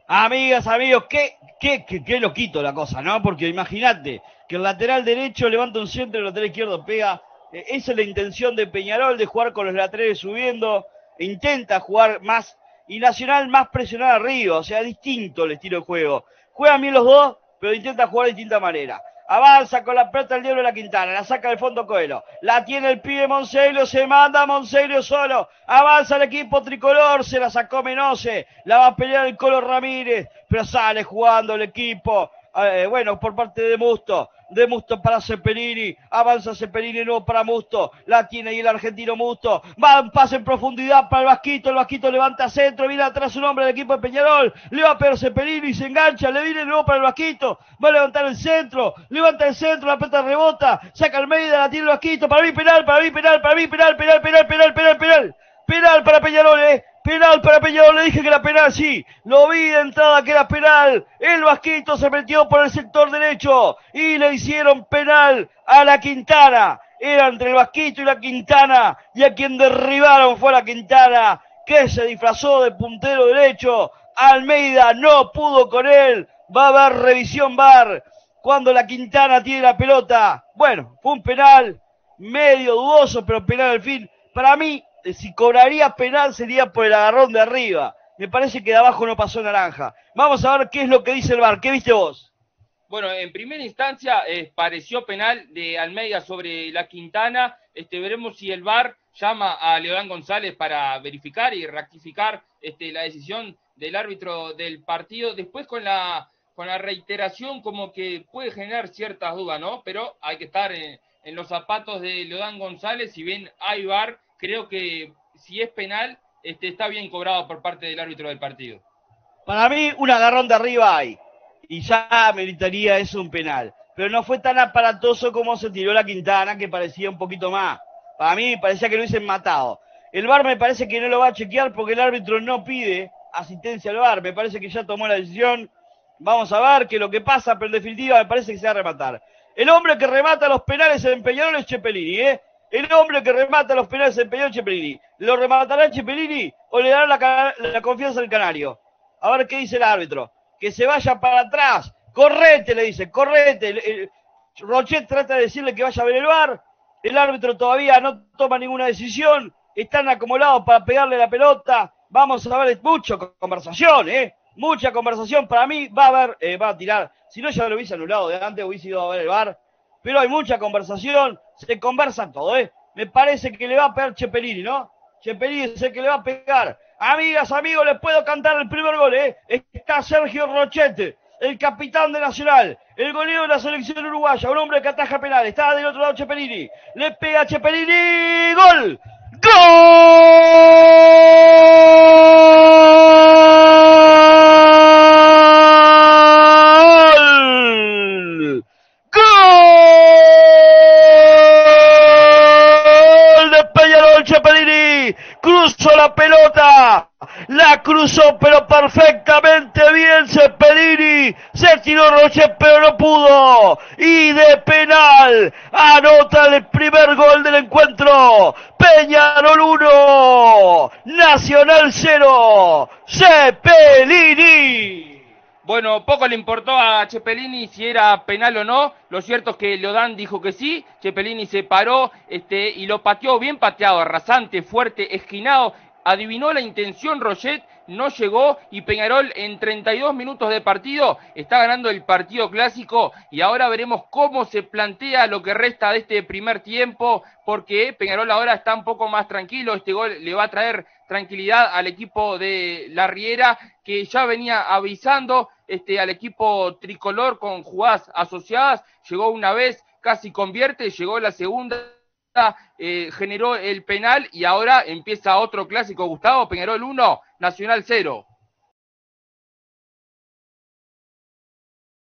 Amigas, amigos, qué loquito la cosa, ¿no? Porque imagínate que el lateral derecho levanta un centro y el lateral izquierdo pega. Esa es la intención de Peñarol, de jugar con los laterales subiendo. Intenta jugar más y Nacional más presionado arriba, o sea, distinto el estilo de juego. Juegan bien los dos, pero intenta jugar de distinta manera. Avanza con la pelota el Diablo de la Quintana, la saca del fondo Coelho, la tiene el pibe Monseglio, se manda Monseglio solo, avanza el equipo tricolor, se la sacó Menose, la va a pelear el Colo Ramírez, pero sale jugando el equipo, bueno, por parte de Musto para Cepelini, avanza Cepelini nuevo para Musto, la tiene ahí el argentino Musto, va un pase en profundidad para el Vasquito levanta centro, viene atrás un hombre del equipo de Peñarol, le va a pegar Cepelini, se engancha, le viene nuevo para el Vasquito, va a levantar el centro, levanta el centro, la pelota rebota, saca al medio, la tiene el Vasquito, para mí penal, penal para Peñarol, penal para Peñarol, le dije que era penal, sí, lo vi de entrada que era penal, el Vasquito se metió por el sector derecho y le hicieron penal a la Quintana, era entre el Vasquito y la Quintana, y a quien derribaron fue a la Quintana, que se disfrazó de puntero derecho, Almeida no pudo con él, va a haber revisión VAR, cuando la Quintana tiene la pelota, bueno, fue un penal, medio dudoso, pero penal al fin, para mí, si cobraría penal sería por el agarrón de arriba. Me parece que de abajo no pasó naranja. Vamos a ver qué es lo que dice el VAR. ¿Qué viste vos? Bueno, en primera instancia pareció penal de Almeida sobre la Quintana. Veremos si el VAR llama a Leodán González para verificar y rectificar la decisión del árbitro del partido. Después con la reiteración como que puede generar ciertas dudas, ¿no? Pero hay que estar en los zapatos de Leodán González. Si bien hay VAR, creo que si es penal, está bien cobrado por parte del árbitro del partido. Para mí, un agarrón de arriba hay. Y ya meritaría eso un penal. Pero no fue tan aparatoso como se tiró la Quintana, que parecía un poquito más. Para mí, parecía que lo hubiesen matado. El VAR me parece que no lo va a chequear porque el árbitro no pide asistencia al VAR. Me parece que ya tomó la decisión. Vamos a ver qué es lo que pasa, pero en definitiva me parece que se va a rematar. El hombre que remata los penales en Peñarol es Cepelini, ¿eh? El hombre que remata los penales en Peñarol es Cepelini. ¿Lo rematará Cepelini o le dará la confianza al Canario? A ver qué dice el árbitro. Que se vaya para atrás. Correte, le dice, correte. Rochet trata de decirle que vaya a ver el VAR. El árbitro todavía no toma ninguna decisión. Están acumulados para pegarle la pelota. Vamos a ver, mucha conversación, mucha conversación. Para mí va a haber, va a tirar. Si no, ya lo hubiese anulado de antes, hubiese ido a ver el VAR. Pero hay mucha conversación. Se conversa todo, Me parece que le va a pegar Cepelini, ¿no? Cepelini es el que le va a pegar. Amigas, amigos, les puedo cantar el primer gol, Está Sergio Rochete, el capitán de Nacional, el goleo de la selección uruguaya, un hombre que ataja penal. Está del otro lado Cepelini. Le pega a Cepelini. ¡Gol! ¡Gol! ¡Gol de Peñarol! Cepelini cruzó la pelota, la cruzó pero perfectamente bien Cepelini, se tiró Rochet pero no pudo, y de penal anota el primer gol del encuentro. Peñarol 1, Nacional 0, Cepelini. Bueno, poco le importó a Cepelini si era penal o no. Lo cierto es que Leodán dijo que sí. Cepelini se paró y lo pateó bien pateado, rasante, fuerte, esquinado. Adivinó la intención Rochet, no llegó y Peñarol en 32 minutos de partido está ganando el partido clásico y ahora veremos cómo se plantea lo que resta de este primer tiempo porque Peñarol ahora está un poco más tranquilo. Este gol le va a traer tranquilidad al equipo de La Riera que ya venía avisando al equipo tricolor con jugadas asociadas, llegó una vez, casi convierte, llegó la segunda, generó el penal y ahora empieza otro clásico. Gustavo, Peñarol 1, Nacional 0.